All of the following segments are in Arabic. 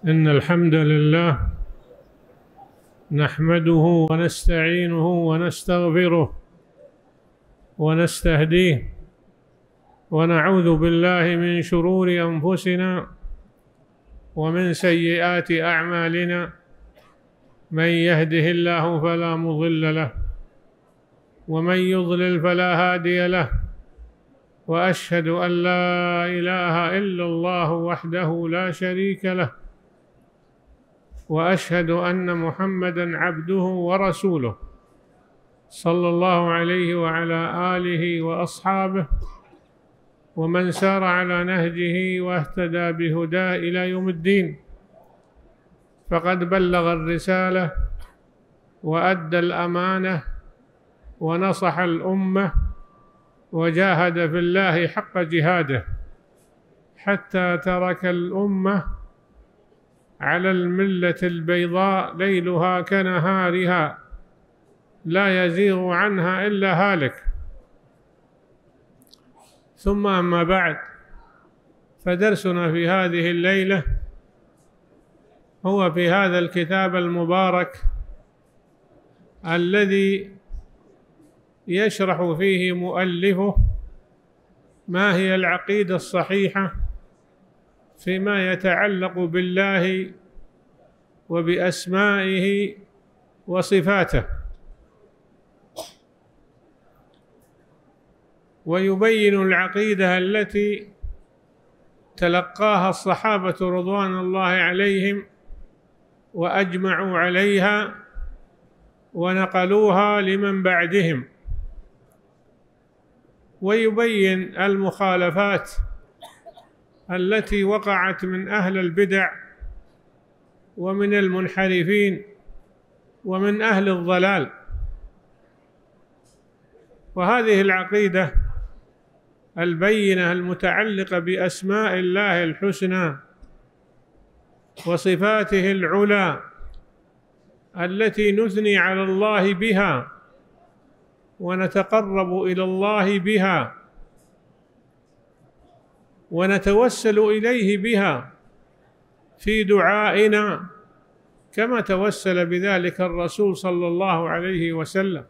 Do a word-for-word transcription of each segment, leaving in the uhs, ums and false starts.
إن الحمد لله نحمده ونستعينه ونستغفره ونستهديه، ونعوذ بالله من شرور أنفسنا ومن سيئات أعمالنا. من يهده الله فلا مضل له، ومن يضلل فلا هادي له، وأشهد أن لا إله إلا الله وحده لا شريك له، وأشهد أن محمدًا عبده ورسوله صلى الله عليه وعلى آله وأصحابه ومن سار على نهجه واهتدى بهداه إلى يوم الدين. فقد بلغ الرسالة وأدى الأمانة ونصح الأمة وجاهد في الله حق جهاده، حتى ترك الأمة على الملة البيضاء ليلها كنهارها لا يزيغ عنها إلا هالك. ثم أما بعد، فدرسنا في هذه الليلة هو في هذا الكتاب المبارك الذي يشرح فيه مؤلفه ما هي العقيدة الصحيحة فيما يتعلق بالله وبأسمائه وصفاته، ويبين العقيدة التي تلقاها الصحابة رضوان الله عليهم وأجمعوا عليها ونقلوها لمن بعدهم، ويبين المخالفات التي وقعت من أهل البدع ومن المنحرفين ومن أهل الضلال. وهذه العقيدة البينة المتعلقة بأسماء الله الحسنى وصفاته العلى التي نثني على الله بها ونتقرب إلى الله بها ونتوسل إليه بها في دعائنا، كما توسل بذلك الرسول صلى الله عليه وسلم.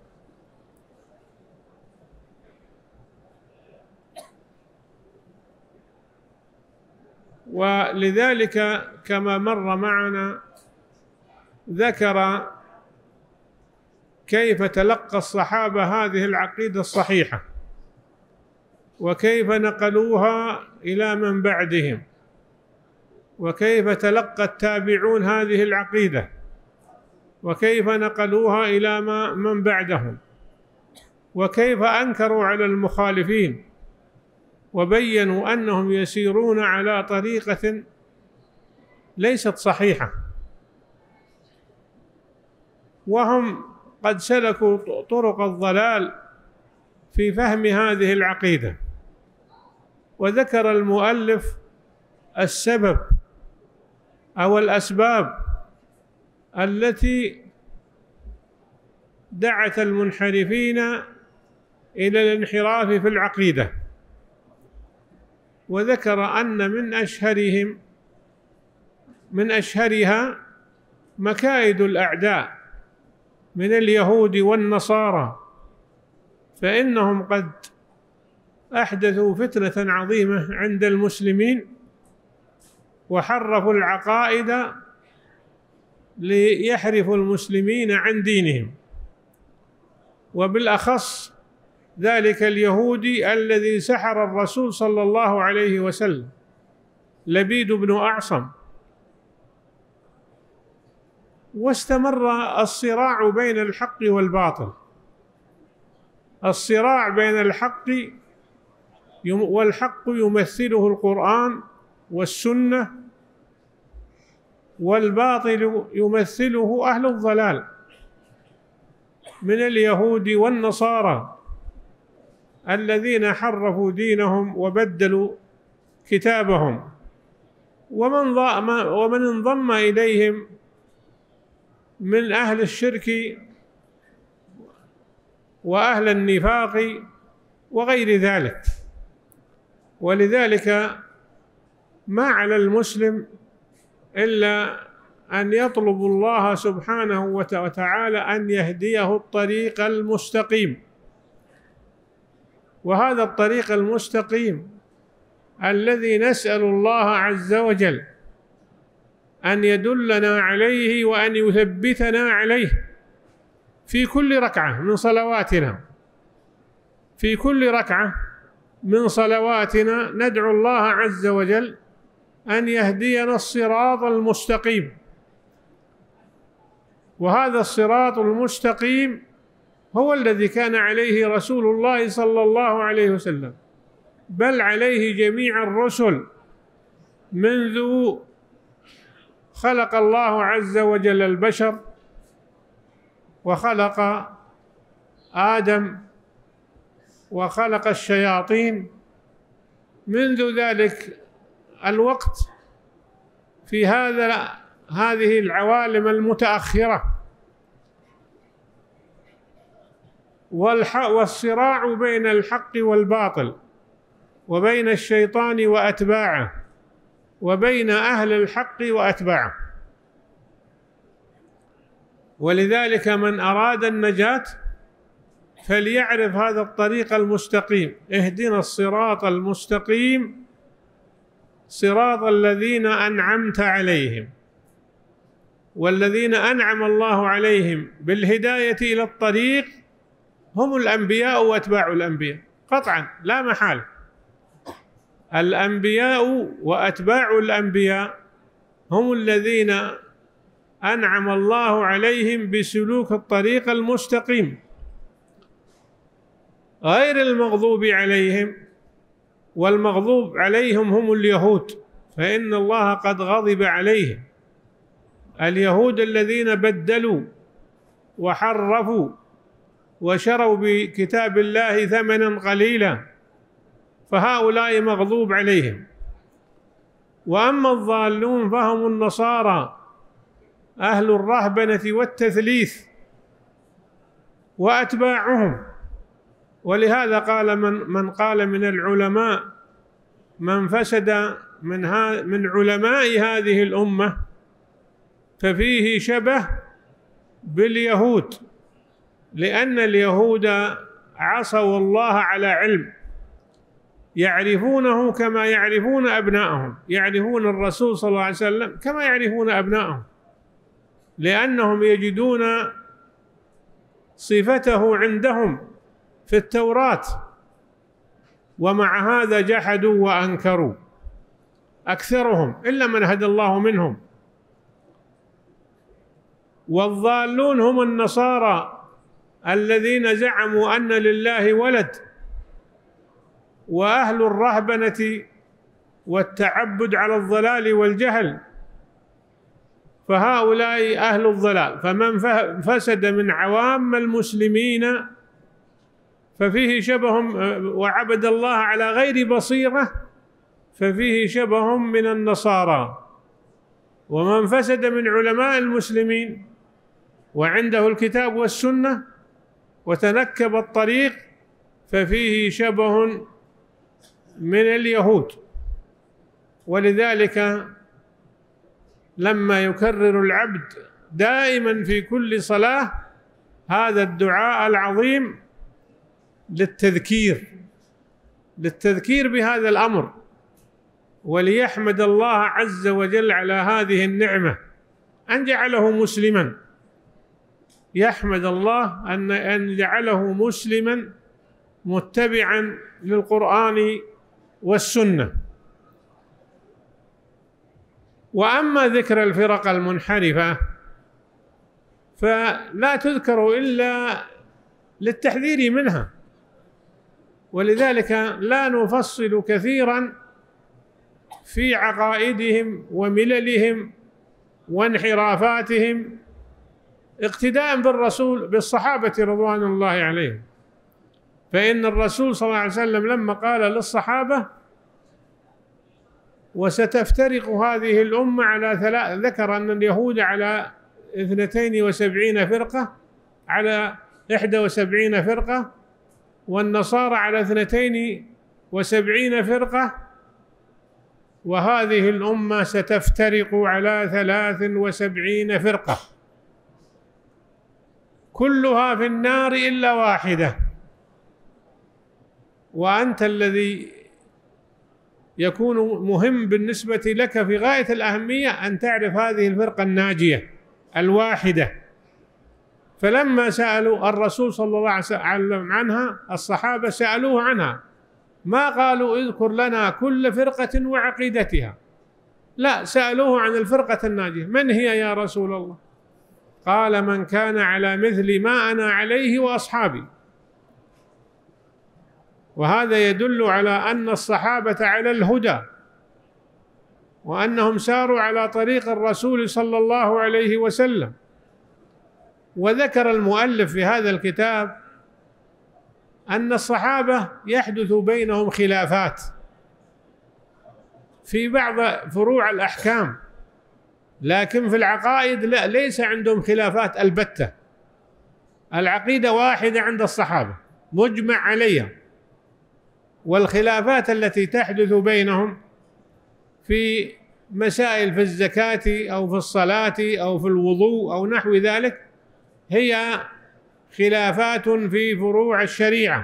ولذلك كما مر معنا ذكر كيف تلقى الصحابة هذه العقيدة الصحيحة، وكيف نقلوها إلى من بعدهم، وكيف تلقى التابعون هذه العقيدة، وكيف نقلوها إلى من بعدهم، وكيف أنكروا على المخالفين وبينوا أنهم يسيرون على طريقة ليست صحيحة، وهم قد سلكوا طرق الضلال في فهم هذه العقيدة. وذكر المؤلف السبب أو الأسباب التي دعت المنحرفين إلى الانحراف في العقيدة، وذكر أن من أشهرهم من أشهرها مكائد الأعداء من اليهود والنصارى، فإنهم قد أحدثوا فتنة عظيمة عند المسلمين وحرفوا العقائد ليحرفوا المسلمين عن دينهم، وبالأخص ذلك اليهودي الذي سحر الرسول صلى الله عليه وسلم، لبيد بن أعصم. واستمر الصراع بين الحق والباطل، الصراع بين الحق والحق يمثله القرآن والسنة، والباطل يمثله أهل الضلال من اليهود والنصارى الذين حرفوا دينهم وبدلوا كتابهم، ومن ومن انضم إليهم من أهل الشرك وأهل النفاق وغير ذلك. ولذلك ما على المسلم إلا أن يطلب الله سبحانه وتعالى أن يهديه الطريق المستقيم. وهذا الطريق المستقيم الذي نسأل الله عز وجل أن يدلنا عليه وأن يثبتنا عليه في كل ركعة من صلواتنا. في كل ركعة من صلواتنا ندعو الله عز وجل أن يهدينا الصراط المستقيم. وهذا الصراط المستقيم هو الذي كان عليه رسول الله صلى الله عليه وسلم، بل عليه جميع الرسل منذ خلق الله عز وجل البشر وخلق آدم وخلق الشياطين. منذ ذلك الوقت في هذا هذه العوالم المتأخرة والصراع بين الحق والباطل وبين الشيطان وأتباعه وبين أهل الحق وأتباعه. ولذلك من أراد النجاة فليعرف هذا الطريق المستقيم. اهدنا الصراط المستقيم صراط الذين أنعمت عليهم. والذين أنعم الله عليهم بالهداية إلى الطريق هم الأنبياء وأتباع الأنبياء قطعا لا محالة. الأنبياء وأتباع الأنبياء هم الذين أنعم الله عليهم بسلوك الطريق المستقيم، غير المغضوب عليهم. والمغضوب عليهم هم اليهود، فإن الله قد غضب عليهم. اليهود الذين بدلوا وحرفوا وشروا بكتاب الله ثمنا قليلا، فهؤلاء مغضوب عليهم. وأما الضالون فهم النصارى أهل الرهبنة والتثليث وأتباعهم. ولهذا قال من من قال من العلماء من فسد من من علماء هذه الأمة ففيه شبه باليهود، لأن اليهود عصوا الله على علم، يعرفونه كما يعرفون أبناءهم، يعرفون الرسول صلى الله عليه وسلم كما يعرفون أبناءهم، لأنهم يجدون صفته عندهم في التوراة، ومع هذا جحدوا وأنكروا أكثرهم إلا من هدى الله منهم. والضالون هم النصارى الذين زعموا أن لله ولد، وأهل الرهبنة والتعبد على الضلال والجهل، فهؤلاء أهل الضلال. فمن فسد من عوام المسلمين ففيه شبه، وعبد الله على غير بصيرة ففيه شبه من النصارى. ومن فسد من علماء المسلمين وعنده الكتاب والسنة وتنكب الطريق ففيه شبه من اليهود. ولذلك لما يكرر العبد دائما في كل صلاة هذا الدعاء العظيم للتذكير للتذكير بهذا الأمر، وليحمد الله عز وجل على هذه النعمة أن جعله مسلما، يحمد الله أن أن جعله مسلما متبعا للقرآن والسنة. وأما ذكر الفرق المنحرفة فلا تذكر إلا للتحذير منها، ولذلك لا نفصل كثيرا في عقائدهم ومللهم وانحرافاتهم اقتداء بالرسول بالصحابة رضوان الله عليهم. فإن الرسول صلى الله عليه وسلم لما قال للصحابة وستفترق هذه الأمة على ثلاث، ذكر أن اليهود على اثنتين وسبعين فرقة، على إحدى وسبعين فرقة، والنصارى على اثنتين وسبعين فرقة، وهذه الأمة ستفترق على ثلاث وسبعين فرقة كلها في النار إلا واحدة، وأنت الذي يكون مهم بالنسبة لك في غاية الأهمية أن تعرف هذه الفرقة الناجية الواحدة. فلما سألوا الرسول صلى الله عليه وسلم عنها الصحابة سألوه عنها، ما قالوا اذكر لنا كل فرقة وعقيدتها، لا، سألوه عن الفرقة الناجية، من هي يا رسول الله؟ قال من كان على مثل ما أنا عليه وأصحابي. وهذا يدل على أن الصحابة على الهدى، وأنهم ساروا على طريق الرسول صلى الله عليه وسلم. وذكر المؤلف في هذا الكتاب أن الصحابة يحدث بينهم خلافات في بعض فروع الأحكام، لكن في العقائد لا، ليس عندهم خلافات البتة. العقيدة واحدة عند الصحابة مجمع عليها، والخلافات التي تحدث بينهم في مسائل في الزكاة أو في الصلاة أو في الوضوء أو نحو ذلك هي خلافات في فروع الشريعة.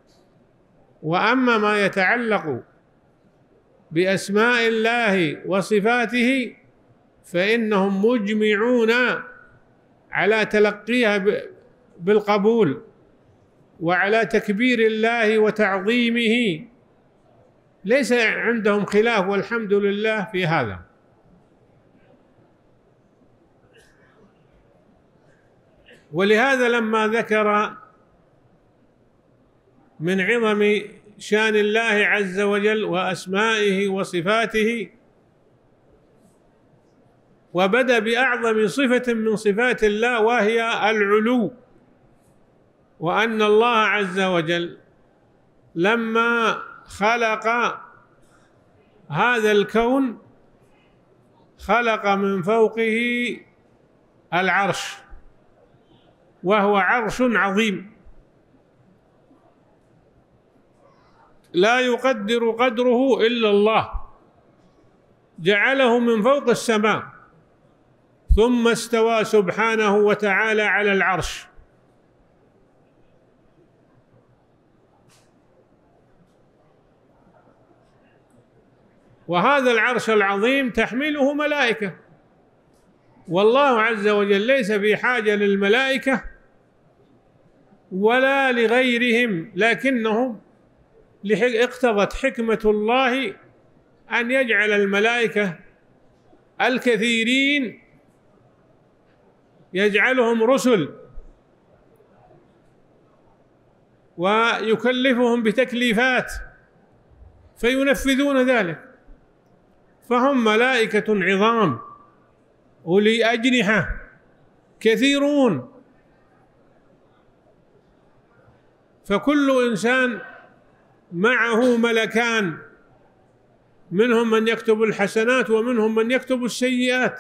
وأما ما يتعلق بأسماء الله وصفاته فإنهم مجمعون على تلقيها بالقبول وعلى تكبير الله وتعظيمه، ليس عندهم خلاف والحمد لله في هذا. ولهذا لما ذكر من عظم شان الله عز وجل وأسمائه وصفاته، وبدأ بأعظم صفة من صفات الله وهي العلو، وأن الله عز وجل لما خلق هذا الكون خلق من فوقه العرش، وهو عرش عظيم لا يقدر قدره إلا الله، جعله من فوق السماء ثم استوى سبحانه وتعالى على العرش. وهذا العرش العظيم تحمله ملائكة، والله عز وجل ليس في حاجة للملائكة ولا لغيرهم، لكنهم اقتضت حكمة الله أن يجعل الملائكة الكثيرين يجعلهم رسل ويكلفهم بتكليفات فينفذون ذلك، فهم ملائكة عظام أولي أجنحة كثيرون. فكل إنسان معه ملكان، منهم من يكتب الحسنات ومنهم من يكتب السيئات،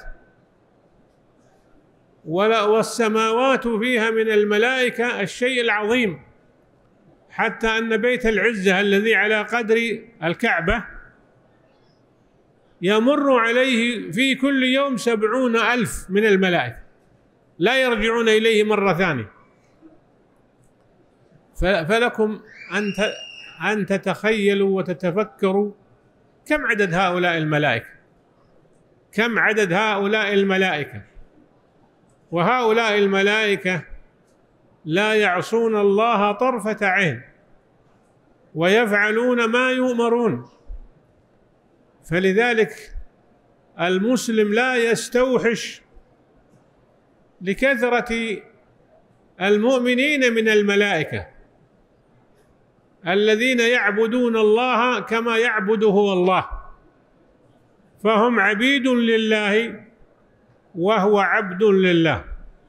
والسماوات فيها من الملائكة الشيء العظيم، حتى أن بيت العزة الذي على قدر الكعبة يمر عليه في كل يوم سبعون ألف من الملائكة لا يرجعون إليه مرة ثانية. فلكم أن تتخيلوا وتتفكروا كم عدد هؤلاء الملائكة، كم عدد هؤلاء الملائكة. وهؤلاء الملائكة لا يعصون الله طرفة عين ويفعلون ما يؤمرون. فلذلك المسلم لا يستوحش لكثرة المؤمنين من الملائكة الذين يعبدون الله كما يعبده هو الله، فهم عبيد لله وهو عبد لله.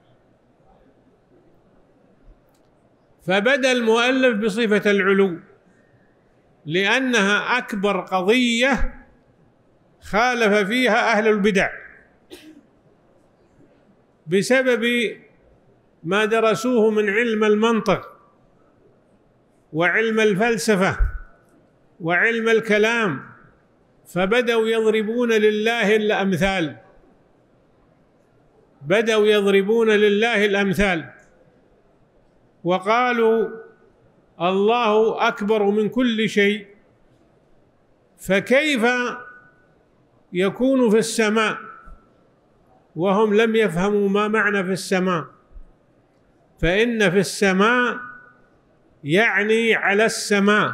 فبدأ المؤلف بصفة العلو لأنها أكبر قضية خالف فيها أهل البدع بسبب ما درسوه من علم المنطق وعلم الفلسفة وعلم الكلام، فبدأوا يضربون لله الأمثال، بدأوا يضربون لله الأمثال وقالوا الله أكبر من كل شيء، فكيف يكون في السماء وهم لم يفهموا ما معنى في السماء؟ فإن في السماء يعني على السماء،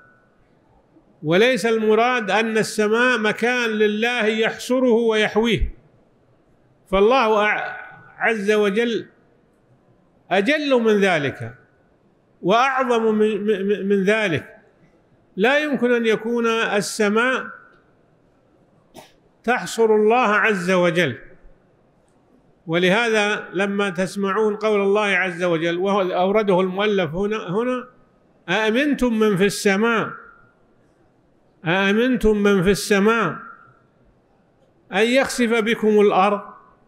وليس المراد أن السماء مكان لله يحصره ويحويه، فالله عز وجل أجل من ذلك وأعظم من ذلك. لا يمكن أن يكون السماء تحصر الله عز وجل. ولهذا لما تسمعون قول الله عز وجل وهو أورده المؤلف هنا هنا أأمنتم من في السماء أأمنتم من في السماء أن يخسف بكم الأرض،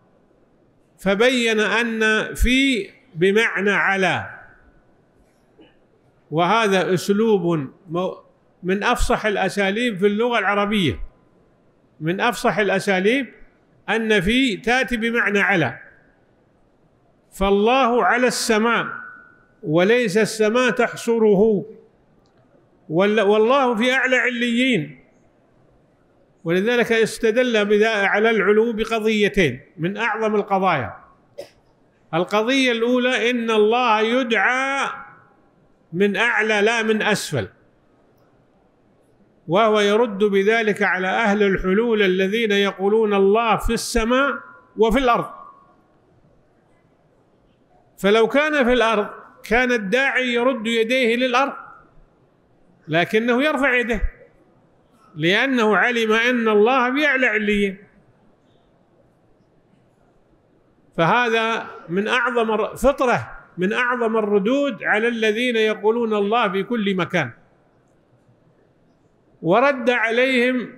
فبين أن في بمعنى على، وهذا أسلوب من أفصح الأساليب في اللغة العربية، من أفصح الأساليب أن في تأتي بمعنى على، فالله على السماء وليس السماء تحصره، والله في أعلى عليين. ولذلك استدل على العلو بقضيتين من أعظم القضايا. القضية الأولى إن الله يدعى من أعلى لا من أسفل، وهو يرد بذلك على أهل الحلول الذين يقولون الله في السماء وفي الأرض. فلو كان في الأرض كان الداعي يرد يديه للأرض، لكنه يرفع يده لأنه علم أن الله بأعلى عليين. فهذا من أعظم فطرة من أعظم الردود على الذين يقولون الله في كل مكان. ورد عليهم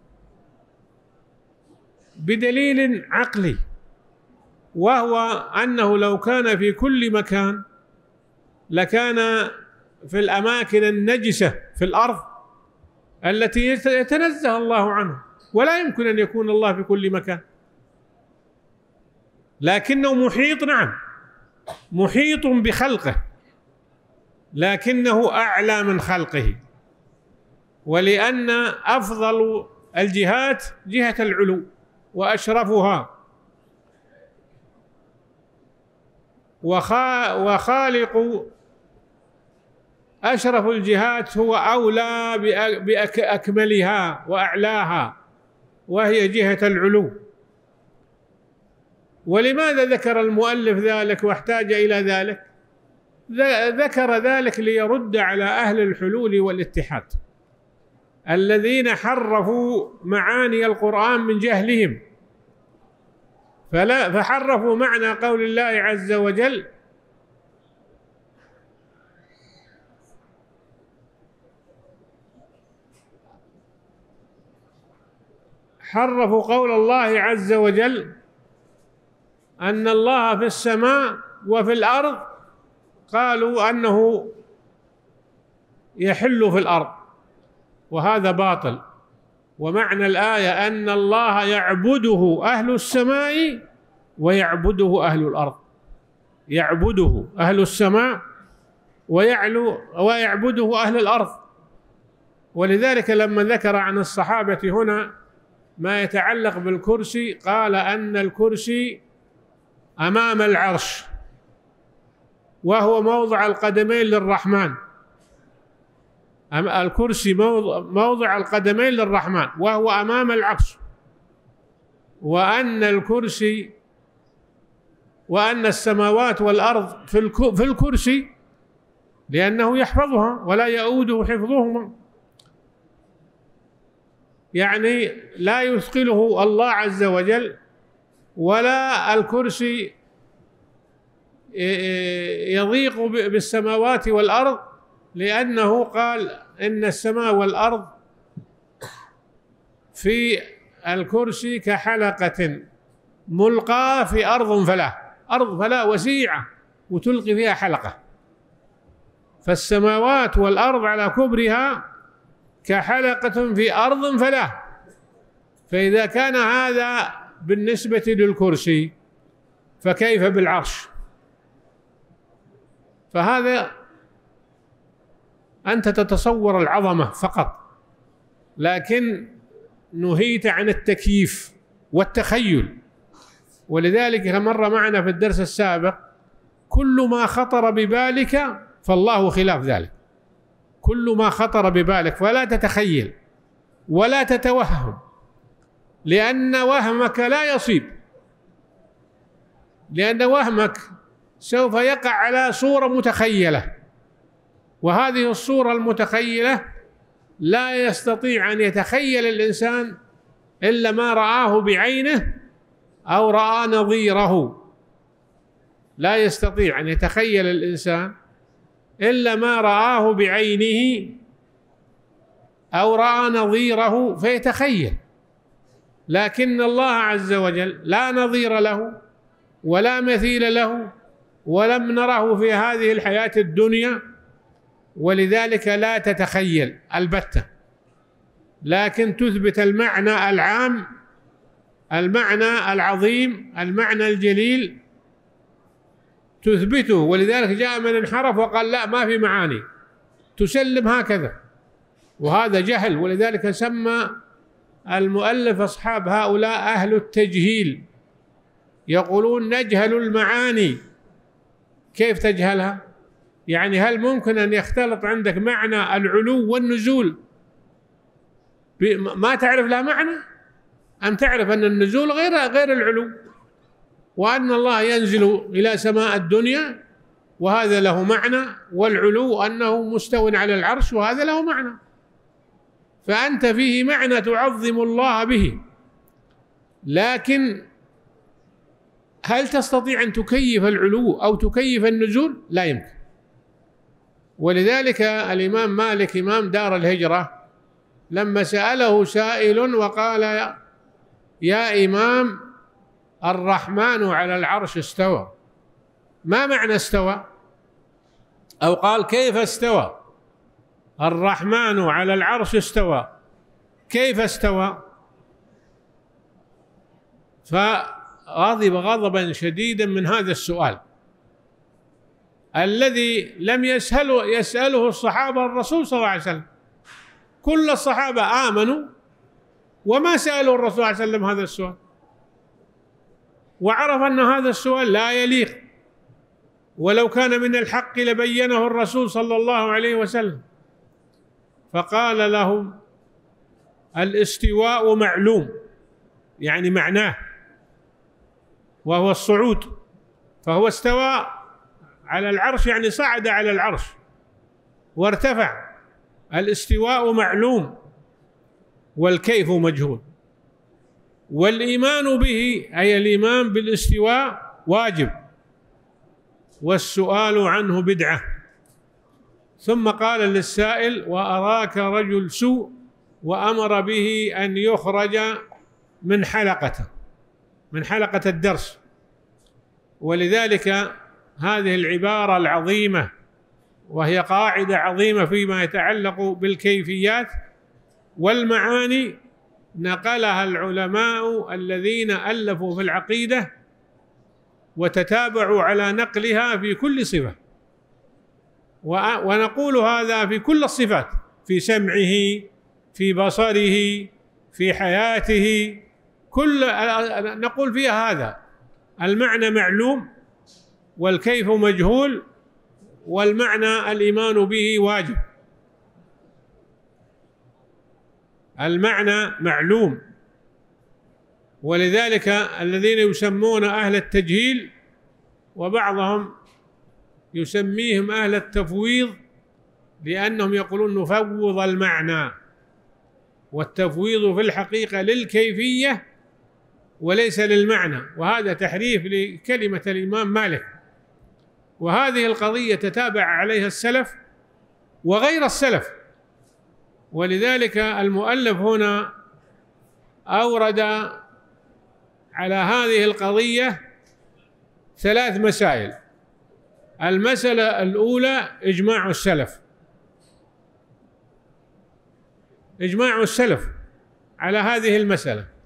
بدليل عقلي، وهو أنه لو كان في كل مكان لكان في الأماكن النجسة في الأرض التي يتنزه الله عنها، ولا يمكن أن يكون الله في كل مكان، لكنه محيط، نعم محيط بخلقه، لكنه أعلى من خلقه. ولأن أفضل الجهات جهة العلو وأشرفها، وخالق أشرف الجهات هو أولى بأكملها وأعلاها، وهي جهة العلو. ولماذا ذكر المؤلف ذلك واحتاج إلى ذلك؟ ذكر ذلك ليرد على أهل الحلول والاتحاد الذين حرفوا معاني القرآن من جهلهم، فلا فحرفوا معنى قول الله عز وجل حرفوا قول الله عز وجل أن الله في السماء وفي الأرض، قالوا أنه يحل في الأرض، وهذا باطل. ومعنى الآية أن الله يعبده أهل السماء ويعبده أهل الأرض، يعبده أهل السماء ويعلو ويعبده أهل الأرض. ولذلك لما ذكر عن الصحابة هنا ما يتعلق بالكرسي قال أن الكرسي أمام العرش، وهو موضع القدمين للرحمن، الكرسي موضع القدمين للرحمن وهو أمام العرش، وأن الكرسي وأن السماوات والأرض في الكرسي لأنه يحفظها ولا يؤوده حفظهما، يعني لا يثقله الله عز وجل، ولا الكرسي يضيق بالسماوات والأرض، لأنه قال إن السماء والأرض في الكرسي كحلقة ملقاة في أرض فلاة، أرض فلاة وسيعة وتلقي فيها حلقة، فالسماوات والأرض على كبرها كحلقة في أرض فلاة، فإذا كان هذا بالنسبة للكرسي فكيف بالعرش؟ فهذا أنت تتصور العظمة فقط، لكن نهيت عن التكييف والتخيل. ولذلك مر معنا في الدرس السابق: كل ما خطر ببالك فالله خلاف ذلك. كل ما خطر ببالك، فلا تتخيل ولا تتوهم، لأن وهمك لا يصيب، لأن وهمك سوف يقع على صورة متخيلة، وهذه الصورة المتخيلة لا يستطيع أن يتخيل الإنسان إلا ما رآه بعينه أو رأى نظيره. لا يستطيع أن يتخيل الإنسان إلا ما رآه بعينه أو رأى نظيره فيتخيل. لكن الله عز وجل لا نظير له ولا مثيل له، ولم نره في هذه الحياة الدنيا، ولذلك لا تتخيل البتة، لكن تثبت المعنى العام، المعنى العظيم، المعنى الجليل تثبته. ولذلك جاء من انحرف وقال لا ما في معاني، تسلم هكذا، وهذا جهل. ولذلك سمى المؤلف أصحاب هؤلاء أهل التجهيل، يقولون نجهل المعاني. كيف تجهلها؟ يعني هل ممكن أن يختلط عندك معنى العلو والنزول ما تعرف له معنى؟ أم تعرف أن النزول غير غير العلو، وأن الله ينزل إلى سماء الدنيا وهذا له معنى، والعلو أنه مستو على العرش وهذا له معنى. فأنت فيه معنى تعظم الله به، لكن هل تستطيع أن تكيف العلو أو تكيف النزول؟ لا يمكن. ولذلك الإمام مالك إمام دار الهجرة لما سأله سائل وقال: يا إمام، الرحمن على العرش استوى، ما معنى استوى؟ أو قال: كيف استوى؟ الرحمن على العرش استوى، كيف استوى؟ فغضب غضبا شديدا من هذا السؤال الذي لم يسأله يسأله الصحابة الرسول صلى الله عليه وسلم. كل الصحابة آمنوا وما سألوا الرسول صلى الله عليه وسلم هذا السؤال، وعرف أن هذا السؤال لا يليق، ولو كان من الحق لبينه الرسول صلى الله عليه وسلم. فقال لهم: الاستواء معلوم، يعني معناه، وهو الصعود، فهو استوى على العرش يعني صعد على العرش وارتفع. الاستواء معلوم والكيف مجهول، والإيمان به أي الإيمان بالاستواء واجب، والسؤال عنه بدعة. ثم قال للسائل: وأراك رجل سوء، وأمر به أن يخرج من حلقته، من حلقة الدرس. ولذلك هذه العبارة العظيمة، وهي قاعدة عظيمة فيما يتعلق بالكيفيات والمعاني، نقلها العلماء الذين ألفوا في العقيدة وتتابعوا على نقلها في كل صفة. ونقول هذا في كل الصفات، في سمعه، في بصره، في حياته، كل نقول فيها هذا المعنى معلوم والكيف مجهول، والمعنى الإيمان به واجب. المعنى معلوم. ولذلك الذين يسمون أهل التجهيل، وبعضهم يسميهم أهل التفويض، لأنهم يقولون نفوض المعنى، والتفويض في الحقيقة للكيفية وليس للمعنى، وهذا تحريف لكلمة الإمام مالك. وهذه القضية تتابع عليها السلف وغير السلف. ولذلك المؤلف هنا أورد على هذه القضية ثلاث مسائل. المسألة الأولى إجماع السلف، إجماع السلف على هذه المسألة،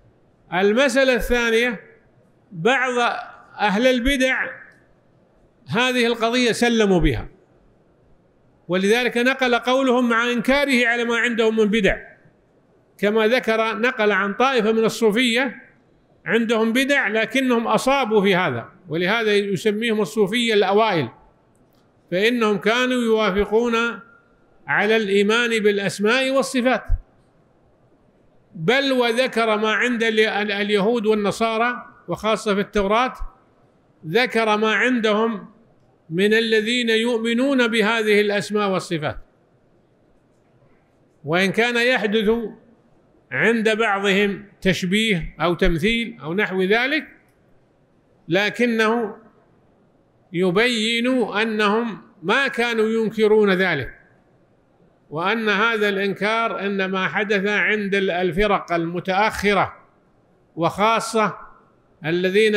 المسألة الثانية، بعض أهل البدع هذه القضية سلموا بها، ولذلك نقل قولهم مع إنكاره على ما عندهم من بدع، كما ذكر نقل عن طائفة من الصوفية عندهم بدع لكنهم أصابوا في هذا، ولهذا يسميهم الصوفية الأوائل، فإنهم كانوا يوافقون على الإيمان بالأسماء والصفات، بل وذكر ما عند اليهود والنصارى وخاصة في التوراة، ذكر ما عندهم من الذين يؤمنون بهذه الأسماء والصفات، وإن كان يحدث عند بعضهم تشبيه أو تمثيل أو نحو ذلك، لكنه يبين أنهم ما كانوا ينكرون ذلك، وأن هذا الإنكار إنما حدث عند الفرق المتأخرة، وخاصة الذين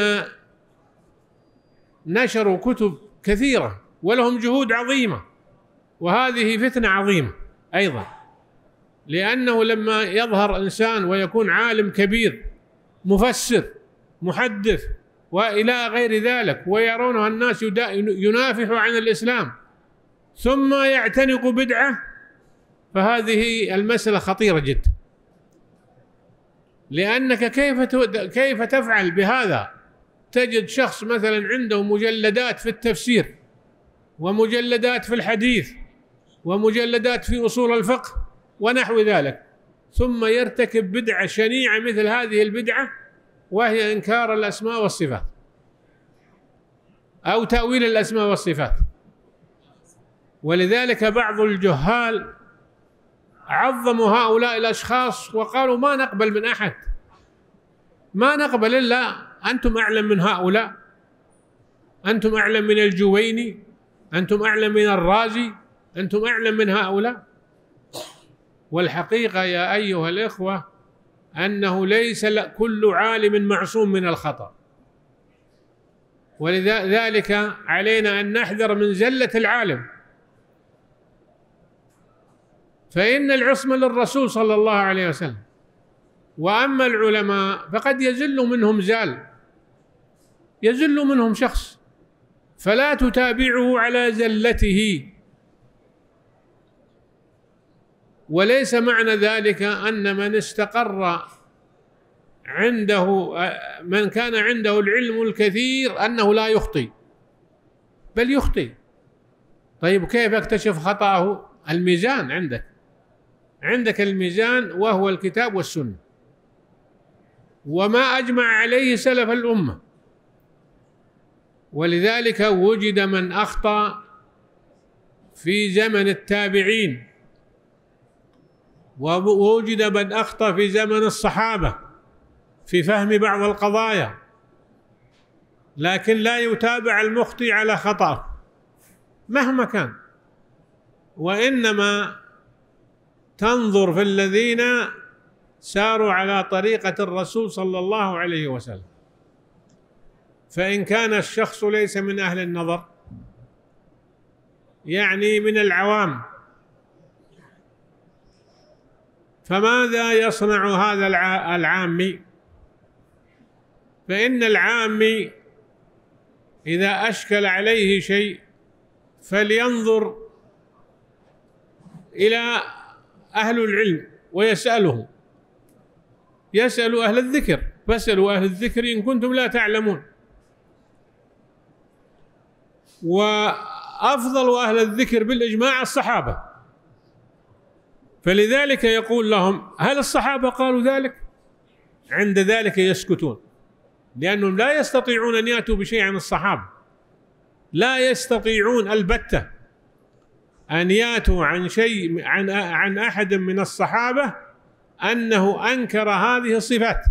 نشروا كتب كثيرة ولهم جهود عظيمة، وهذه فتنة عظيمة أيضا، لأنه لما يظهر إنسان ويكون عالم كبير مفسر محدث وإلى غير ذلك، ويرونه الناس ينافح عن الإسلام ثم يعتنق بدعة، فهذه المسألة خطيرة جدا، لأنك كيف كيف تفعل بهذا؟ تجد شخص مثلا عنده مجلدات في التفسير ومجلدات في الحديث ومجلدات في أصول الفقه ونحو ذلك، ثم يرتكب بدعة شنيعة مثل هذه البدعة، وهي إنكار الأسماء والصفات أو تأويل الأسماء والصفات. ولذلك بعض الجهال عظموا هؤلاء الأشخاص وقالوا ما نقبل من أحد، ما نقبل إلا أنتم أعلم من هؤلاء، أنتم أعلم من الجويني، أنتم أعلم من الرازي، أنتم أعلم من هؤلاء. والحقيقة يا أيها الإخوة أنه ليس كل عالم معصوم من الخطأ، ولذلك علينا أن نحذر من زلة العالم، فإن العصمة للرسول صلى الله عليه وسلم، وأما العلماء فقد يزل منهم زال، يزل منهم شخص، فلا تتابعه على زلته. وليس معنى ذلك أن من استقر عنده من كان عنده العلم الكثير أنه لا يخطئ، بل يخطئ. طيب كيف اكتشف خطأه؟ الميزان عندك، عندك الميزان وهو الكتاب والسنة، وما أجمع عليه سلف الأمة. ولذلك وجد من أخطأ في زمن التابعين، ووجد من أخطأ في زمن الصحابة في فهم بعض القضايا، لكن لا يتابع المخطئ على خطأه مهما كان، وإنما تنظر في الذين ساروا على طريقة الرسول صلى الله عليه وسلم. فإن كان الشخص ليس من أهل النظر، يعني من العوام، فماذا يصنع هذا العامي؟ فإن العامي إذا أشكل عليه شيء فلينظر إلى أهل العلم ويسألهم، يسأل أهل الذكر، فاسألوا أهل الذكر إن كنتم لا تعلمون. وأفضل أهل الذكر بالإجماع الصحابة، فلذلك يقول لهم هل الصحابة قالوا ذلك؟ عند ذلك يسكتون، لأنهم لا يستطيعون أن يأتوا بشيء عن الصحابة، لا يستطيعون البتة أن يأتوا عن شيء عن عن أحد من الصحابة أنه أنكر هذه الصفات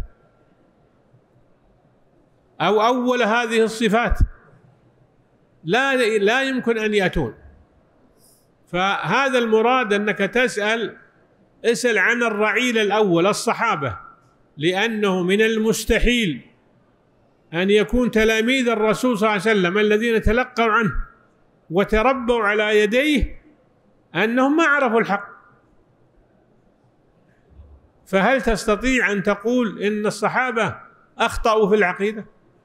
أو أول هذه الصفات، لا لا يمكن أن يأتون. فهذا المراد أنك تسأل، اسأل عن الرعيل الأول الصحابة، لأنه من المستحيل أن يكون تلاميذ الرسول صلى الله عليه وسلم الذين تلقوا عنه وتربوا على يديه أنهم ما عرفوا الحق. فهل تستطيع أن تقول إن الصحابة أخطأوا في العقيدة؟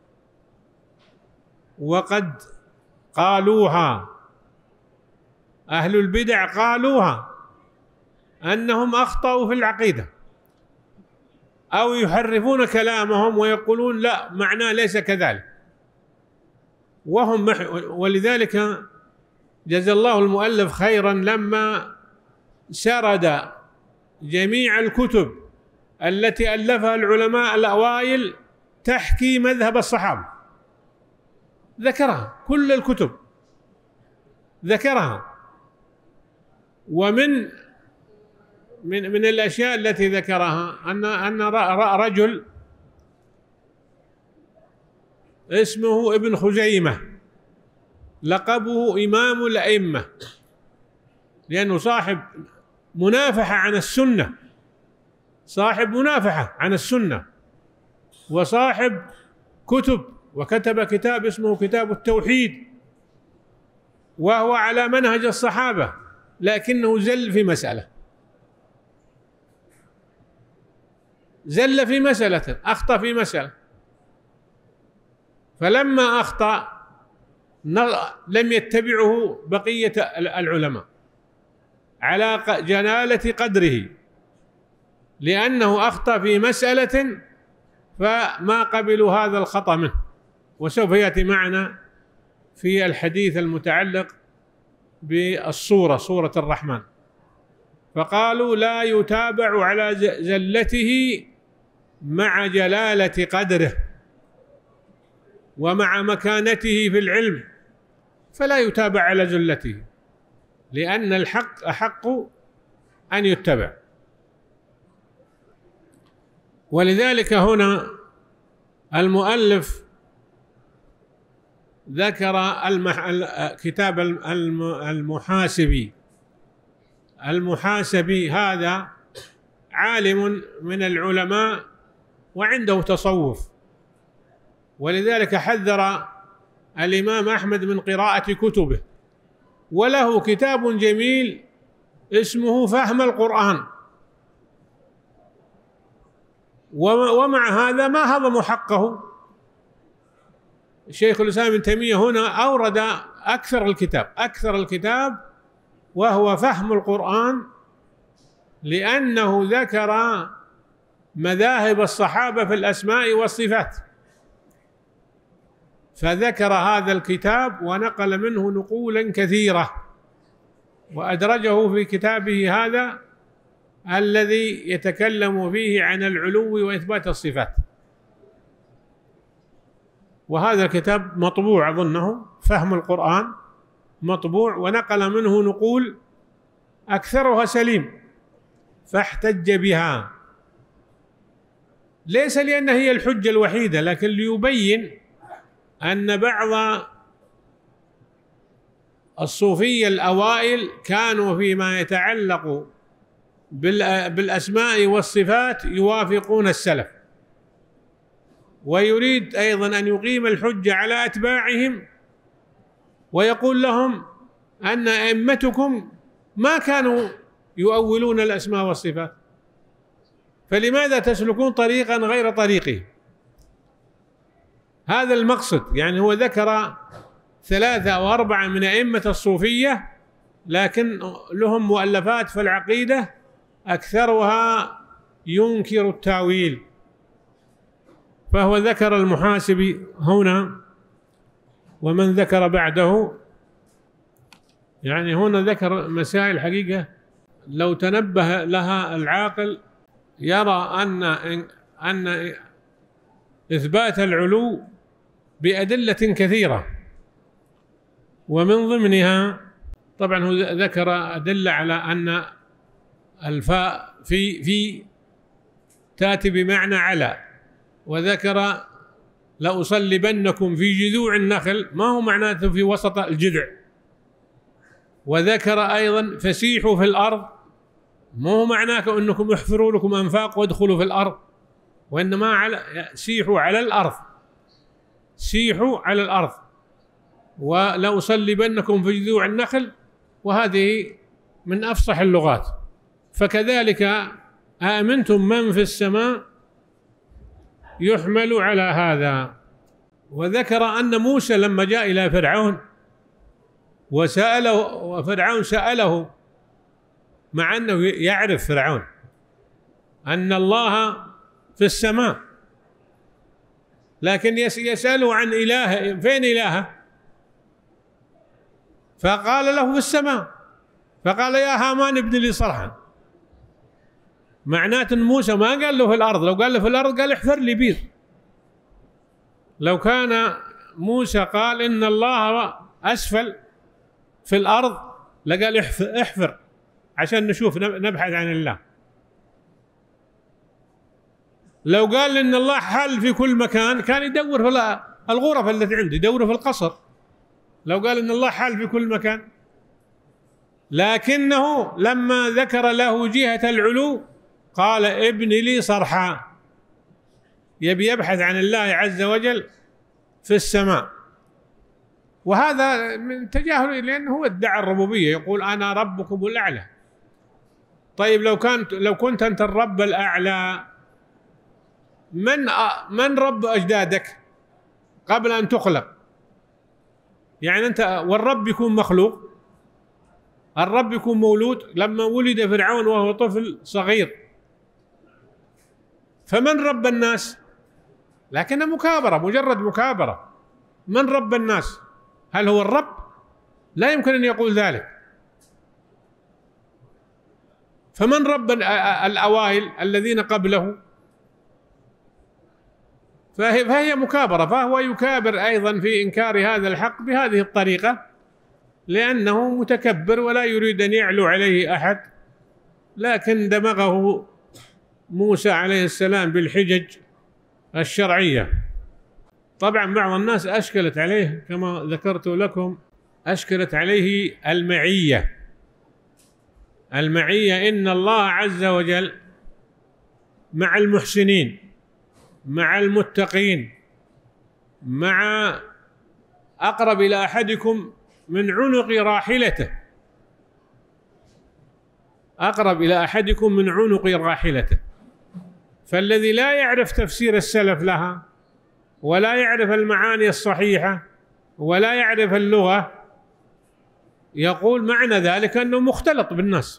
وقد قالوها، أهل البدع قالوها أنهم أخطأوا في العقيدة، أو يحرفون كلامهم ويقولون لا معناه ليس كذلك، وهم مح... ولذلك جزا الله المؤلف خيرا لما سرد جميع الكتب التي ألفها العلماء الأوائل تحكي مذهب الصحابة، ذكرها كل الكتب ذكرها. ومن من من الأشياء التي ذكرها أن أن رأى رجل اسمه ابن خزيمة لقبه إمام الأئمة، لأنه صاحب منافحة عن السنة، صاحب منافحة عن السنة، وصاحب كتب، وكتب كتاب اسمه كتاب التوحيد، وهو على منهج الصحابة، لكنه زل في مسألة زل في مسألة أخطأ في مسألة، فلما أخطأ لم يتبعه بقية العلماء على جلالة قدره، لأنه أخطأ في مسألة فما قبلوا هذا الخطأ منه، وسوف يأتي معنا في الحديث المتعلق بالصورة، صورة الرحمن. فقالوا لا يتابع على زلته مع جلالة قدره ومع مكانته في العلم، فلا يتابع على زلته، لأن الحق أحق أن يتبع. ولذلك هنا المؤلف ذكر المح... كتاب المحاسبي. المحاسبي هذا عالم من العلماء وعنده تصوف، ولذلك حذر الإمام أحمد من قراءة كتبه، وله كتاب جميل اسمه فهم القرآن، ومع هذا ما هضم حقه. شيخ الإسلام ابن تيمية هنا أورد أكثر الكتاب أكثر الكتاب وهو فهم القرآن، لأنه ذكر مذاهب الصحابة في الأسماء والصفات، فذكر هذا الكتاب ونقل منه نقولا كثيرة، وأدرجه في كتابه هذا الذي يتكلم فيه عن العلو وإثبات الصفات. وهذا الكتاب مطبوع أظنه، فهم القرآن مطبوع، ونقل منه نقول أكثرها سليم، فاحتج بها، ليس لأن هي الحجة الوحيدة، لكن ليبين أن بعض الصوفية الأوائل كانوا فيما يتعلق بالأسماء والصفات يوافقون السلف، ويريد أيضا أن يقيم الحجة على أتباعهم ويقول لهم أن أئمتكم ما كانوا يؤولون الأسماء والصفات، فلماذا تسلكون طريقا غير طريقه؟ هذا المقصد. يعني هو ذكر ثلاثة أو أربعة من أئمة الصوفية، لكن لهم مؤلفات في العقيدة أكثرها ينكر التاويل، فهو ذكر المحاسبي هنا، ومن ذكر بعده. يعني هنا ذكر مسائل حقيقة لو تنبه لها العاقل يرى أن أن إثبات العلو بأدلة كثيرة، ومن ضمنها طبعا هو ذكر أدلة على أن الفاء في في تأتي بمعنى على، وذكر لأصلبنكم في جذوع النخل، ما هو معناته في وسط الجذع، وذكر أيضا فسيحوا في الأرض، ما هو معناه أنكم احفروا لكم أنفاق وادخلوا في الأرض، وإنما على سيحوا على الأرض، سيحوا على الأرض، ولأصلبنكم في جذوع النخل، وهذه من أفصح اللغات. فكذلك أأمنتم من في السماء يحمل على هذا. وذكر أن موسى لما جاء إلى فرعون وسأله، وفرعون سأله مع أنه يعرف فرعون أن الله في السماء، لكن يسأله عن إله، فين إلهه؟ فقال له في السماء. فقال يا هامان ابن لي صرحا. معناته أن موسى ما قال له في الأرض، لو قال له في الأرض قال احفر لي بير. لو كان موسى قال إن الله أسفل في الأرض لقال احفر, احفر عشان نشوف نبحث عن الله. لو قال إن الله حل في كل مكان كان يدور في الغرف التي عنده، يدور في القصر. لو قال إن الله حل في كل مكان، لكنه لما ذكر له جهة العلو قال ابن لي صرحا، يبي يبحث عن الله عز وجل في السماء. وهذا من تجاهل، لأنه هو ادعى الربوبية، يقول أنا ربكم الأعلى. طيب لو كانت لو كنت أنت الرب الأعلى، من من رب أجدادك قبل أن تخلق؟ يعني أنت، والرب يكون مخلوق، الرب يكون مولود. لما ولد فرعون وهو طفل صغير، فمن رب الناس؟ لكنها مكابرة، مجرد مكابرة. من رب الناس؟ هل هو الرب؟ لا يمكن أن يقول ذلك. فمن رب الأوائل الذين قبله؟ فهي, فهي مكابرة. فهو يكابر أيضا في إنكار هذا الحق بهذه الطريقة، لأنه متكبر ولا يريد أن يعلو عليه أحد. لكن دمغه موسى عليه السلام بالحجج الشرعية. طبعا بعض الناس أشكلت عليه كما ذكرت لكم، أشكلت عليه المعية. المعية إن الله عز وجل مع المحسنين، مع المتقين، مع أقرب إلى أحدكم من عنق راحلته، أقرب إلى أحدكم من عنق راحلته. فالذي لا يعرف تفسير السلف لها، ولا يعرف المعاني الصحيحة، ولا يعرف اللغة، يقول معنى ذلك أنه مختلط بالناس،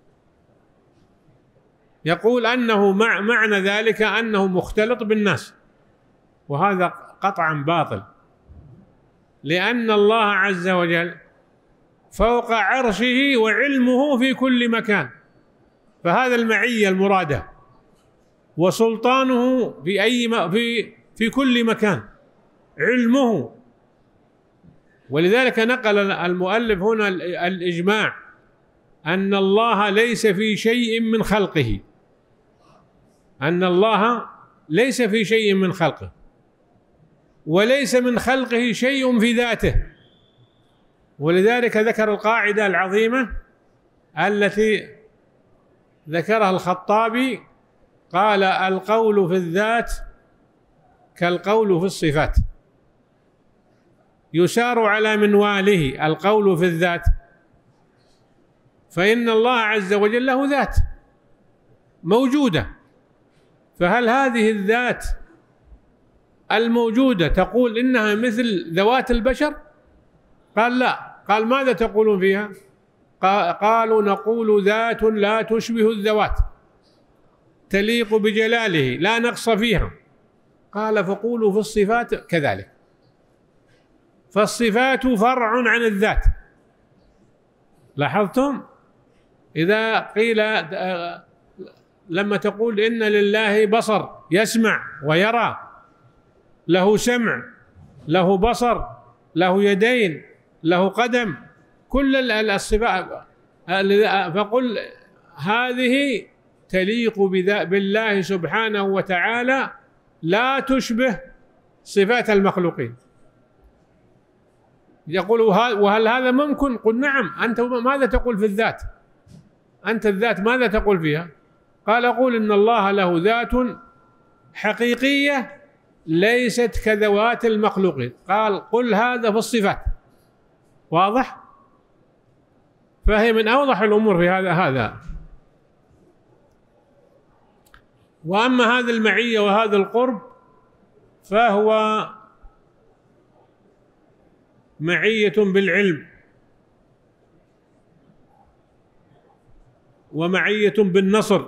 يقول أنه مع معنى ذلك أنه مختلط بالناس، وهذا قطعا باطل. لأن الله عز وجل فوق عرشه وعلمه في كل مكان، فهذا المعية المرادة، وسلطانه في أي في في كل مكان، علمه. ولذلك نقل المؤلف هنا الإجماع أن الله ليس في شيء من خلقه، أن الله ليس في شيء من خلقه، وليس من خلقه شيء في ذاته. ولذلك ذكر القاعدة العظيمة التي ذكرها الخطابي، قال القول في الذات كالقول في الصفات، يسار على منواله القول في الذات، فإن الله عز وجل له ذات موجودة. فهل هذه الذات الموجودة تقول إنها مثل ذوات البشر؟ قال لا. قال ماذا تقولون فيها؟ قالوا نقول ذات لا تشبه الذوات، تليق بجلاله، لا نقص فيها. قال فقولوا في الصفات كذلك، فالصفات فرع عن الذات. لاحظتم؟ إذا قيل لما تقول إن لله بصر يسمع ويرى، له سمع، له بصر، له يدين، له قدم، كل الصفات، فقل هذه تليق بالله سبحانه وتعالى، لا تشبه صفات المخلوقين. يقول وهل هذا ممكن؟ قل نعم. أنت ماذا تقول في الذات؟ أنت الذات ماذا تقول فيها؟ قال أقول إن الله له ذات حقيقية ليست كذوات المخلوقين. قال قل هذا في الصفات. واضح؟ فهي من أوضح الأمور في هذا هذا وأما هذه المعية وهذا القرب فهو معية بالعلم ومعية بالنصر.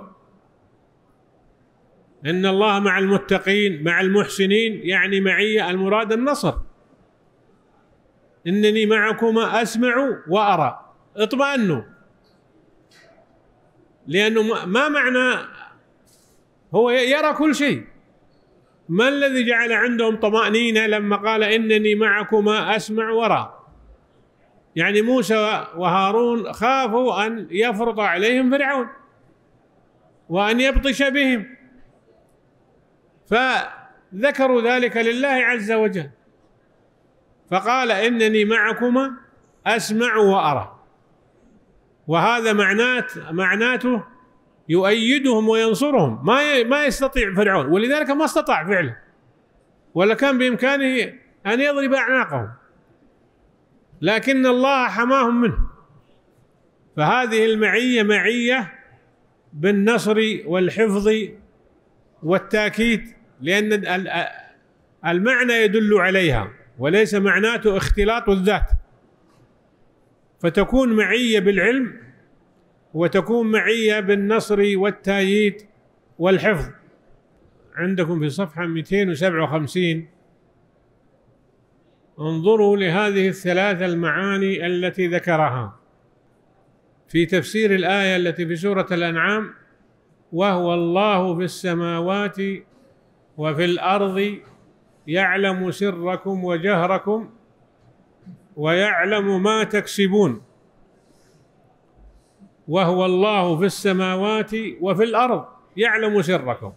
إن الله مع المتقين مع المحسنين، يعني معية المراد النصر. إنني معكما أسمع وأرى، اطمئنوا، لأنه ما معنى هو يرى كل شيء. ما الذي جعل عندهم طمأنينة لما قال إنني معكما أسمع وأرى؟ يعني موسى وهارون خافوا أن يفرط عليهم فرعون وأن يبطش بهم، فذكروا ذلك لله عز وجل، فقال إنني معكما أسمع وأرى. وهذا معنات معناته يؤيدهم وينصرهم. ما ما يستطيع فرعون، ولذلك ما استطاع فعله، ولا كان بإمكانه أن يضرب أعناقهم، لكن الله حماهم منه. فهذه المعية معية بالنصر والحفظ والتأكيد، لأن المعنى يدل عليها وليس معناته اختلاط الذات. فتكون معية بالعلم وتكون معية بالنصر والتأييد والحفظ. عندكم في صفحة مئتين وسبعة وخمسين انظروا لهذه الثلاث المعاني التي ذكرها في تفسير الآية التي في سورة الأنعام: وهو الله في السماوات وفي الأرض يعلم سركم وجهركم ويعلم ما تكسبون. وهو الله في السماوات وفي الأرض يعلم سركم.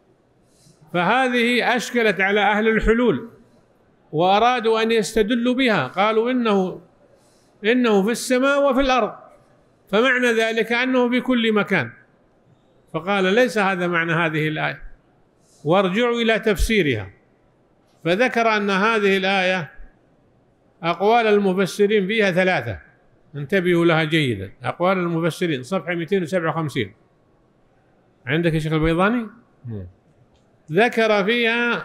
فهذه أشكلت على أهل الحلول وأرادوا أن يستدلوا بها، قالوا إنه إنه في السماء وفي الأرض، فمعنى ذلك أنه في كل مكان. فقال ليس هذا معنى هذه الآية، وارجعوا إلى تفسيرها. فذكر أن هذه الآية أقوال المفسرين فيها ثلاثة، انتبهوا لها جيدا. أقوال المفسرين صفحة مئتين وسبعة وخمسين عندك يا شيخ البيضاني؟ ذكر فيها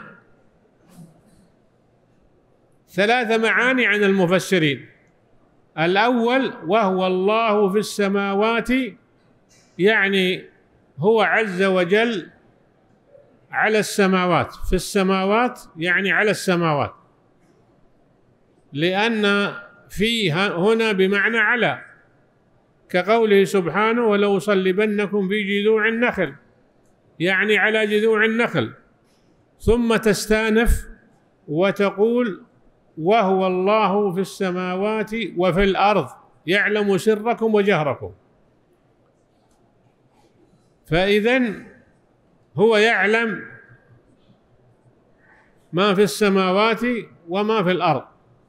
ثلاث معاني عن المفسرين. الأول: وهو الله في السماوات، يعني هو عز وجل على السماوات. في السماوات يعني على السماوات، لأن في هنا بمعنى على، كقوله سبحانه: ولو صلبنكم في جذوع النخل، يعني على جذوع النخل. ثم تستأنف وتقول: وهو الله في السماوات وفي الأرض يعلم سركم وجهركم. فإذن هو يعلم ما في السماوات وما في الأرض.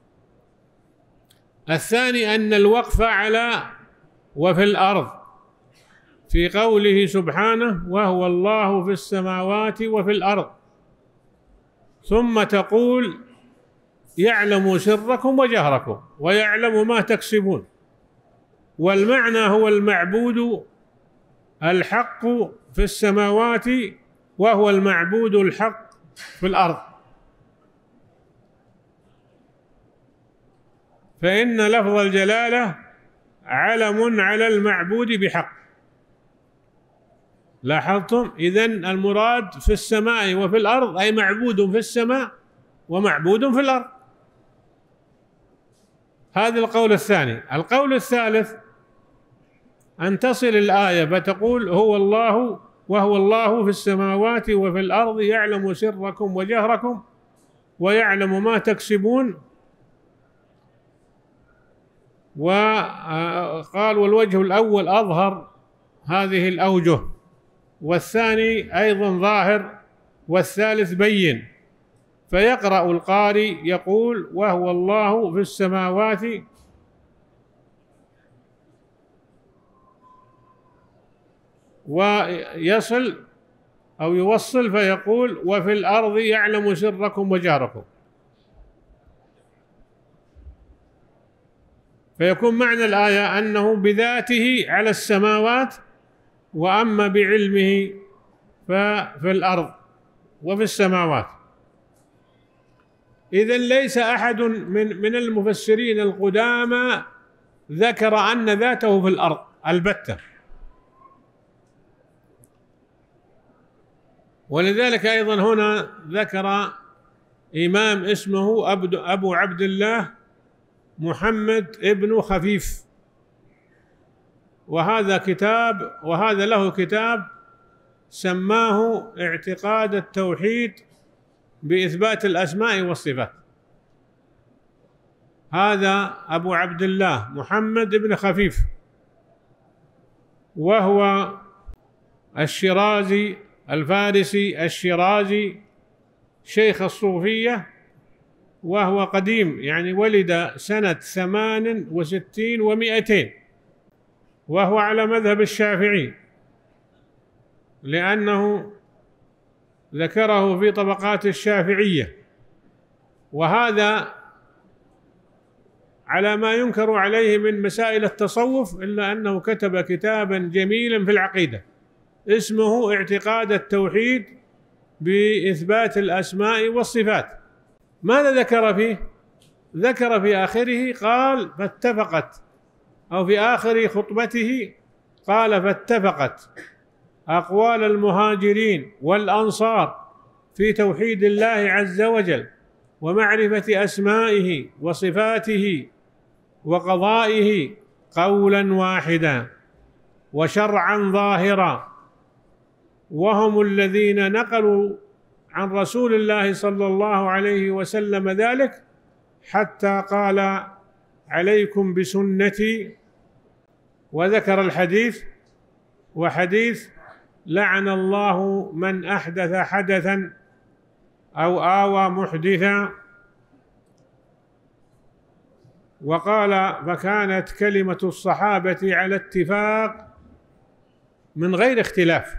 الثاني أن الوقف على وفي الأرض في قوله سبحانه: وهو الله في السماوات وفي الأرض، ثم تقول: يعلم سركم وجهركم ويعلم ما تكسبون. والمعنى هو المعبود الحق في السماوات وهو المعبود الحق في الأرض. فإن لفظ الجلالة علم على المعبود بحق. لاحظتم؟ إذن المراد في السماء وفي الأرض أي معبود في السماء ومعبود في الأرض. هذا القول الثاني. القول الثالث أن تصل الآية فتقول: هو الله وهو الله في السماوات وفي الأرض يعلم سركم وجهركم ويعلم ما تكسبون. وقال: والوجه الأول أظهر هذه الأوجه، والثاني أيضا ظاهر، والثالث بين. فيقرأ القارئ يقول: وهو الله في السماوات ويصل أو يوصل فيقول: وفي الأرض يعلم سركم وجهركم. فيكون معنى الآية أنه بذاته على السماوات، وأما بعلمه ففي الأرض وفي السماوات. إذن ليس أحد من من المفسرين القدامى ذكر أن ذاته في الأرض البتة. ولذلك أيضا هنا ذكر إمام اسمه أبو عبد الله محمد ابن خفيف، وهذا كتاب وهذا له كتاب سماه اعتقاد التوحيد بإثبات الأسماء والصفات. هذا أبو عبد الله محمد بن خفيف، وهو الشيرازي الفارسي الشيرازي شيخ الصوفية، وهو قديم، يعني ولد سنة ثمان وستين ومائتين، وهو على مذهب الشافعي، لأنه ذكره في طبقات الشافعية. وهذا على ما ينكر عليه من مسائل التصوف، إلا أنه كتب كتابا جميلا في العقيدة اسمه اعتقاد التوحيد بإثبات الأسماء والصفات. ماذا ذكر فيه؟ ذكر في آخره قال فاتفقت، أو في آخر خطبته قال فاتفقت أقوال المهاجرين والأنصار في توحيد الله عز وجل ومعرفة أسمائه وصفاته وقضائه قولا واحدا وشرعا ظاهرا، وهم الذين نقلوا عن رسول الله صلى الله عليه وسلم ذلك، حتى قال عليكم بسنتي، وذكر الحديث، وحديث لعن الله من أحدث حدثا أو آوى محدثا، وقال فكانت كلمة الصحابة على اتفاق من غير اختلاف،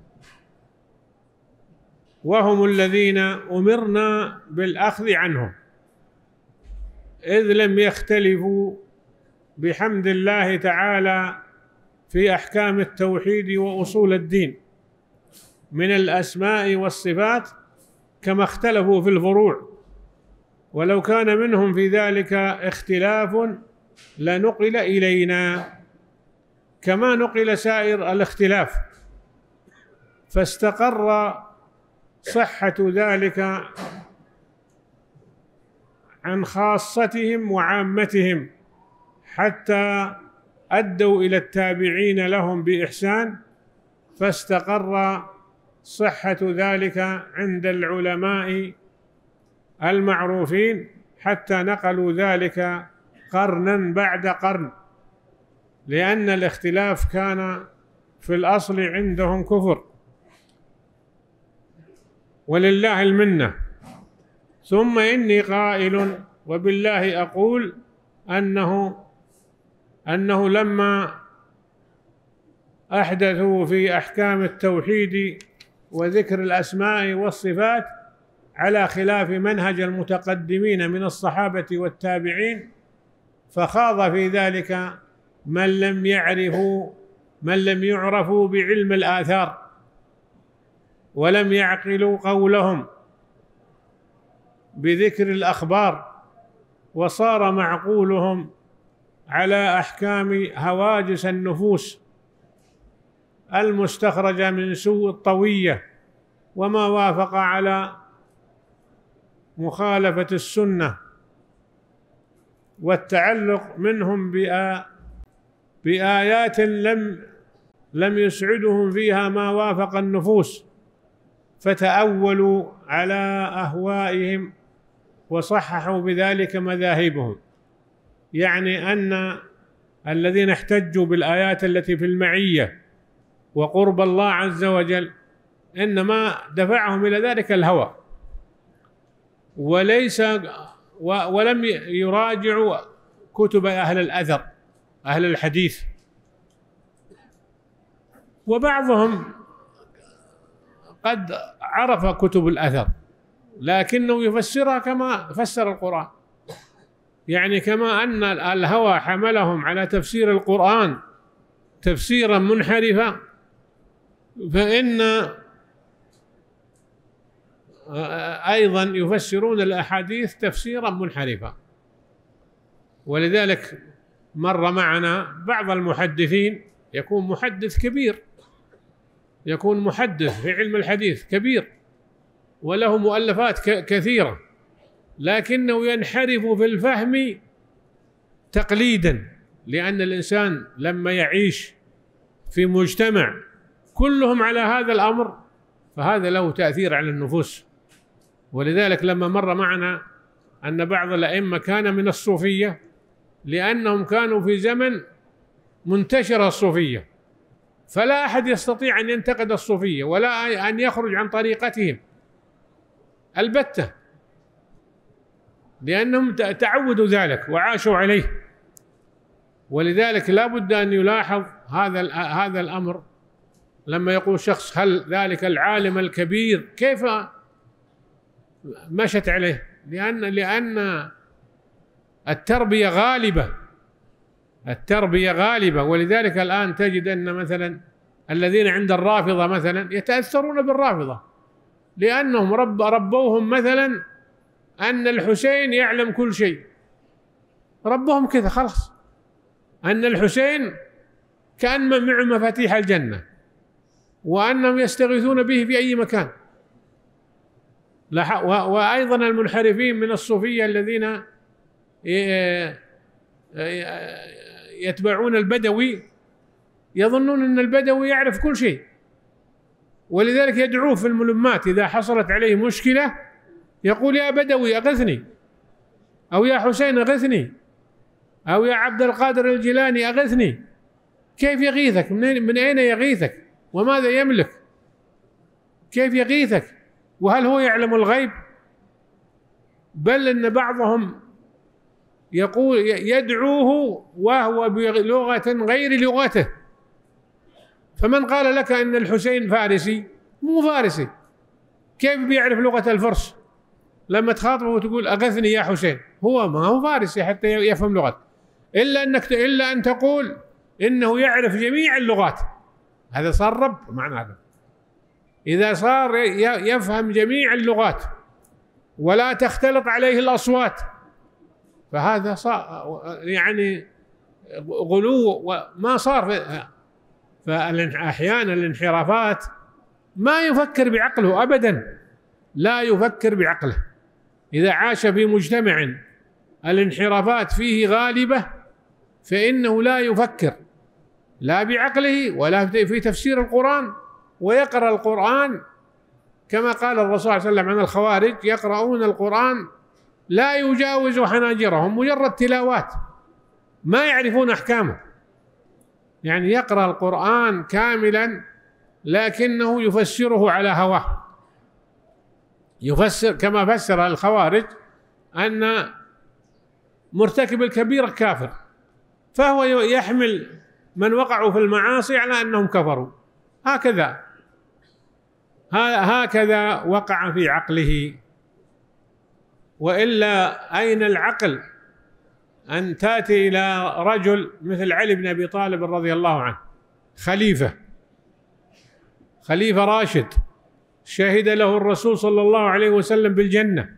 وهم الذين أمرنا بالأخذ عنهم إذ لم يختلفوا بحمد الله تعالى في أحكام التوحيد وأصول الدين من الأسماء والصفات كما اختلفوا في الفروع، ولو كان منهم في ذلك اختلاف لنقل إلينا كما نقل سائر الاختلاف، فاستقر صحة ذلك عن خاصتهم وعامتهم حتى أدوا إلى التابعين لهم بإحسان، فاستقر صحة ذلك عند العلماء المعروفين حتى نقلوا ذلك قرنا بعد قرن، لأن الاختلاف كان في الأصل عندهم كفر، ولله المنة. ثم إني قائل وبالله أقول أنه أنه لما أحدثوا في أحكام التوحيد وذكر الأسماء والصفات على خلاف منهج المتقدمين من الصحابة والتابعين، فخاض في ذلك من لم يعرفوا من لم يعرفوا بعلم الآثار ولم يعقلوا قولهم بذكر الأخبار، وصار معقولهم على أحكام هواجس النفوس المستخرجة من سوء الطوية، وما وافق على مخالفة السنة، والتعلق منهم بآيات لم لم يسعدهم فيها ما وافق النفوس، فتأولوا على أهوائهم وصححوا بذلك مذاهبهم. يعني أن الذين احتجوا بالآيات التي في المعية وقرب الله عز وجل إنما دفعهم إلى ذلك الهوى، وليس ولم يراجعوا كتب أهل الأثر أهل الحديث. وبعضهم قد عرف كتب الأثر لكنه يفسرها كما فسر القرآن، يعني كما أن الهوى حملهم على تفسير القرآن تفسيرا منحرفا، فإن أيضا يفسرون الأحاديث تفسيرا منحرفا. ولذلك مر معنا بعض المحدثين، يكون محدث كبير، يكون محدث في علم الحديث كبير وله مؤلفات كثيرة، لكنه ينحرف في الفهم تقليدا، لأن الإنسان لما يعيش في مجتمع كلهم على هذا الأمر فهذا له تأثير على النفوس. ولذلك لما مر معنا أن بعض الأئمة كان من الصوفية لأنهم كانوا في زمن منتشرة الصوفية، فلا أحد يستطيع أن ينتقد الصوفية ولا أن يخرج عن طريقتهم البتة، لأنهم تعودوا ذلك وعاشوا عليه. ولذلك لا بد أن يلاحظ هذا هذا الأمر لما يقول شخص هل ذلك العالم الكبير كيف مشت عليه، لأن لأن التربية غالبة، التربية غالبة. ولذلك الآن تجد أن مثلا الذين عند الرافضة مثلا يتأثرون بالرافضة، لأنهم رب ربوهم مثلا أن الحسين يعلم كل شيء، ربهم كذا خلاص، أن الحسين كأن معه مفاتيح الجنة وأنهم يستغيثون به في أي مكان. وأيضا المنحرفين من الصوفية الذين يتبعون البدوي يظنون أن البدوي يعرف كل شيء، ولذلك يدعوه في الملمات إذا حصلت عليه مشكلة يقول يا بدوي أغثني، أو يا حسين أغثني، أو يا عبد القادر الجيلاني أغثني. كيف يغيثك؟ من أين يغيثك؟ وماذا يملك؟ كيف يغيثك؟ وهل هو يعلم الغيب؟ بل إن بعضهم يقول يدعوه وهو بلغة غير لغته. فمن قال لك أن الحسين فارسي؟ مو فارسي، كيف بيعرف لغة الفرس؟ لما تخاطبه وتقول أغثني يا حسين، هو ما هو فارسي حتى يفهم لغة، إلا أنك إلا أن تقول إنه يعرف جميع اللغات، هذا صار رب معناه. إذا صار يفهم جميع اللغات ولا تختلط عليه الأصوات فهذا صار يعني غلو وما صار. فأحيانا الانحرافات ما يفكر بعقله أبدا، لا يفكر بعقله. إذا عاش في مجتمع الانحرافات فيه غالبة فإنه لا يفكر لا بعقله ولا في تفسير القرآن، ويقرأ القرآن كما قال الرسول صلى الله عليه وسلم عن الخوارج: يقرؤون القرآن لا يجاوز حناجرهم، مجرد تلاوات ما يعرفون أحكامه. يعني يقرأ القرآن كاملا لكنه يفسره على هواه، يفسر كما فسر الخوارج أن مرتكب الكبيرة كافر، فهو يحمل من وقعوا في المعاصي على أنهم كفروا. هكذا هكذا وقع في عقله. وإلا أين العقل أن تأتي إلى رجل مثل علي بن أبي طالب رضي الله عنه، خليفة خليفة راشد، شهد له الرسول صلى الله عليه وسلم بالجنة،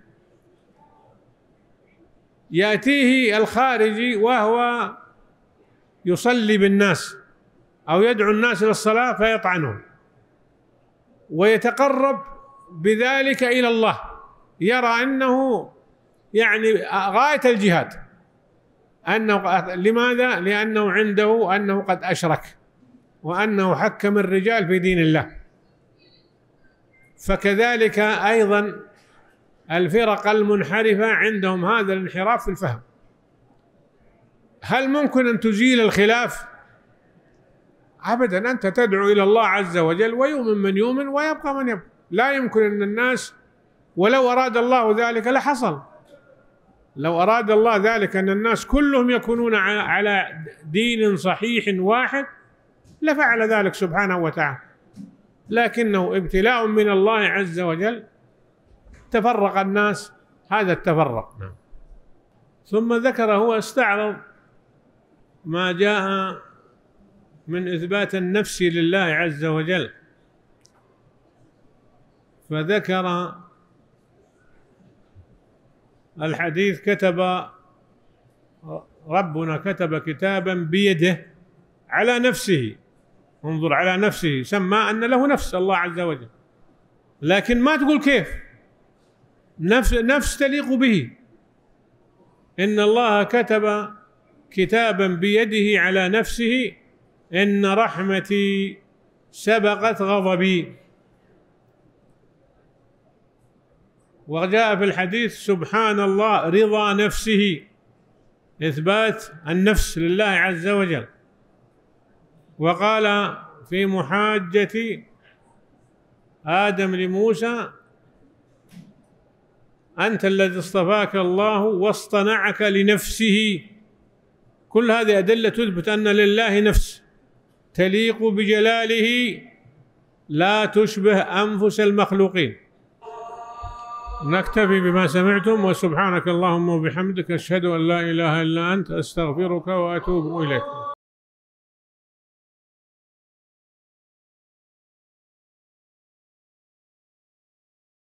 يأتيه الخارجي وهو يصلي بالناس أو يدعو الناس إلى الصلاة فيطعنهم، ويتقرب بذلك إلى الله، يرى أنه يعني غاية الجهاد، أنه لماذا؟ لأنه عنده أنه قد أشرك وأنه حكم الرجال في دين الله. فكذلك أيضا الفرق المنحرفة عندهم هذا الانحراف في الفهم. هل ممكن أن تزيل الخلاف؟ أبدا. أنت تدعو إلى الله عز وجل ويؤمن من يؤمن ويبقى من يبقى. لا يمكن أن الناس، ولو أراد الله ذلك لحصل، لو أراد الله ذلك أن الناس كلهم يكونون على دين صحيح واحد لفعل ذلك سبحانه وتعالى، لكنه ابتلاء من الله عز وجل تفرق الناس هذا التفرق. ثم ذكر هو استعرض ما جاء من إثبات النفس لله عز وجل، فذكر الحديث كتب ربنا كتب كتابا بيده على نفسه، انظر، على نفسه، سمى أن له نفس الله عز وجل، لكن ما تقول كيف، نفس نفس تليق به. إن الله كتب كتابا بيده على نفسه إن رحمتي سبقت غضبي. وجاء في الحديث سبحان الله رضا نفسه، إثبات النفس لله عز وجل. وقال في محاجة آدم لموسى أنت الذي اصطفاك الله واصطنعك لنفسه. كل هذه أدلة تثبت أن لله نفس تليق بجلاله لا تشبه أنفس المخلوقين. نكتفي بما سمعتم، وسبحانك اللهم وبحمدك أشهد أن لا إله إلا أنت أستغفرك وأتوب إليك.